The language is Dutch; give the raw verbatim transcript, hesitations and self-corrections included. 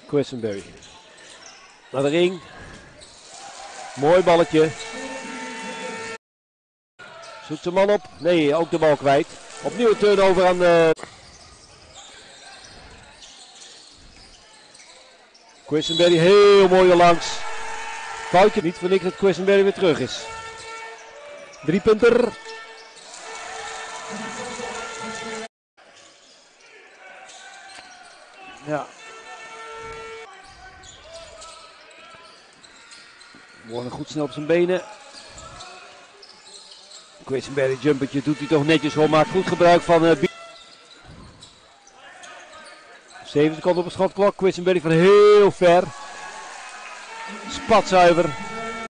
Quisenberry. Naar de ring. Mooi balletje. Zoekt zijn man op. Nee, ook de bal kwijt. Opnieuw een turnover aan de... Quisenberry heel mooi erlangs. Foutje, niet voor niks dat Quisenberry weer terug is. Drie punter. Ja. Warner goed snel op zijn benen. Quisenberry jumpertje doet hij toch netjes hoor, maakt goed gebruik van uh, zeven seconden op een schotklok. Quisenberry van heel ver. Spatzuiver.